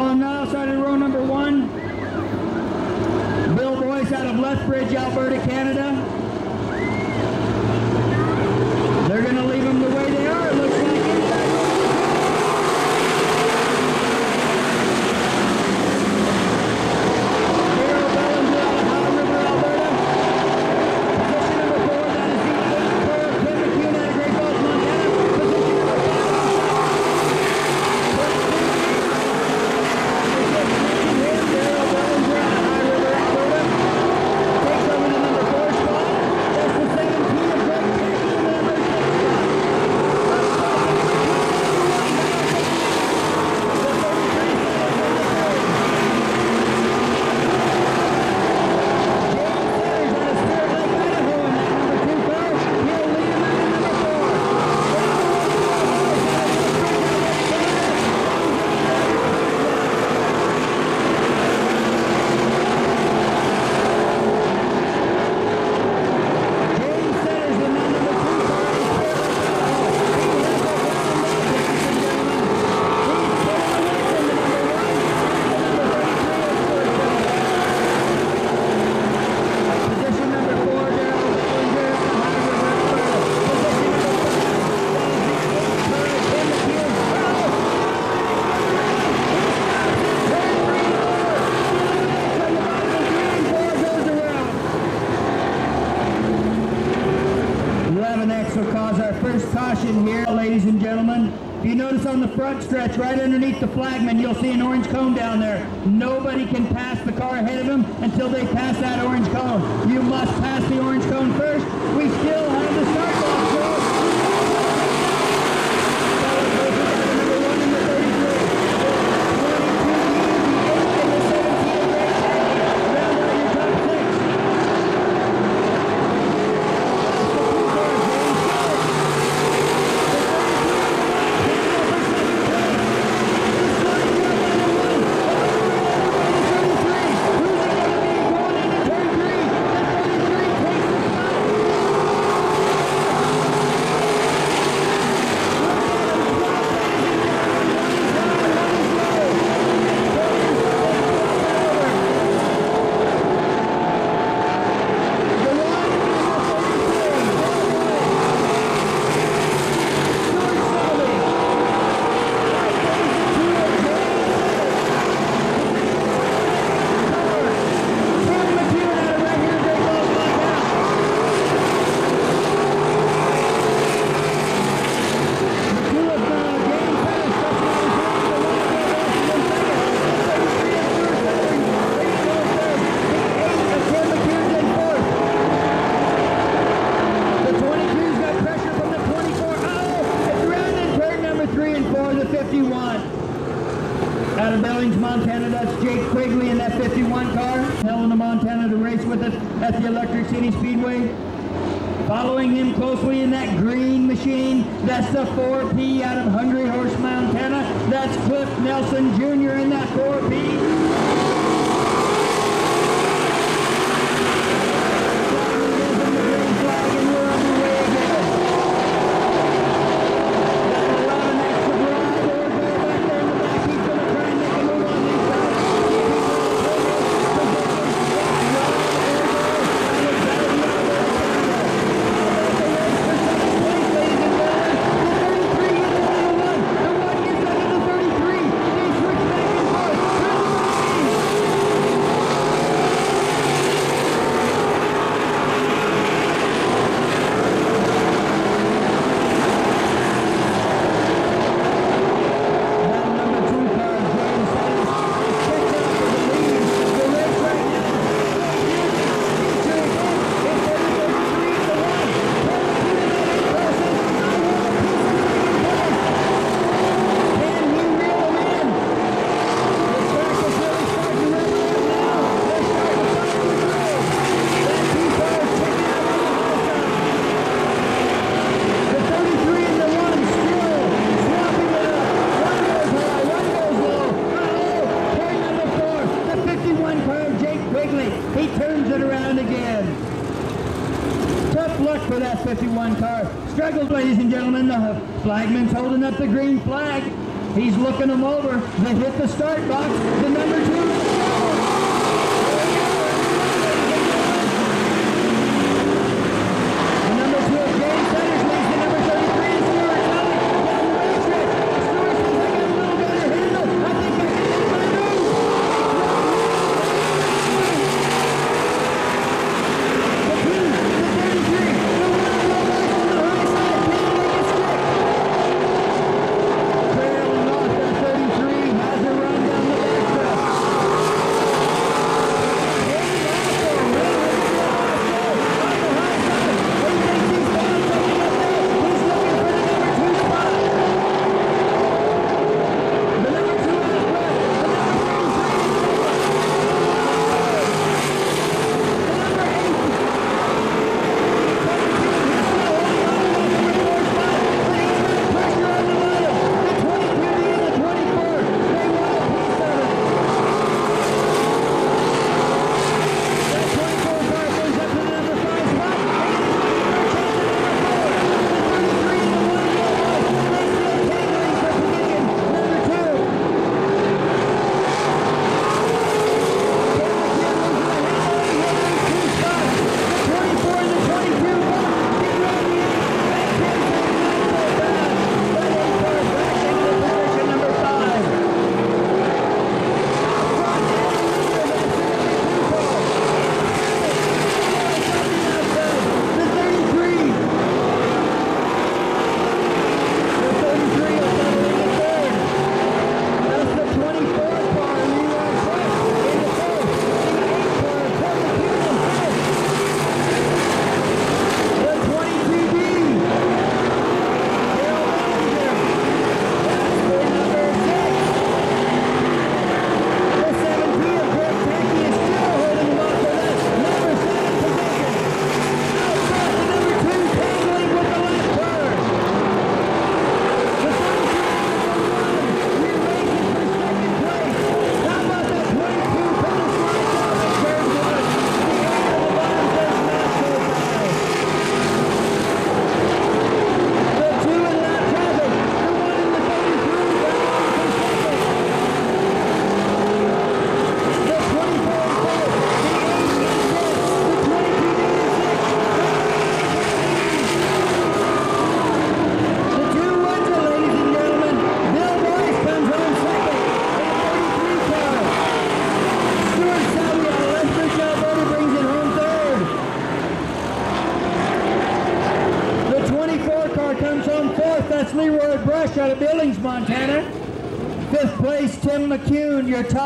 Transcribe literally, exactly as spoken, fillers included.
On the outside of row number one, Bill Boyce out of Lethbridge, Alberta, Canada. They're going to leave them the way they are, it looks like. Will cause our first caution here, ladies and gentlemen. If you notice on the front stretch, right underneath the flagman, you'll see an orange cone down there. Nobody can pass the car ahead of them until they pass that orange cone. You must pass the orange cone first. We still have the start block, Joe. Out of Billings, Montana, that's Jake Quigley in that fifty-one car. Helena, Montana to race with us at the Electric City Speedway. Following him closely in that green machine, that's the four P out of Hungry Horse, Montana. That's Cliff Nelson Junior in that four P. He turns it around again. Tough luck for that fifty-one car. Struggles, ladies and gentlemen. The flagman's holding up the green flag. He's looking them over. They hit the start box. The number two. The number two of James Sellers leads the number thirty-three of Stuart Selly down the racetrack. Stuart says, I got a little better handle. I think I can make my move. The two, the thirty-three, the one on the back on the high side. Can he make it stick? Trailing off that thirty-three has a run down the backstretch. That's Leroy Brush out of Billings, Montana. Fifth place, Tim McCune, your top.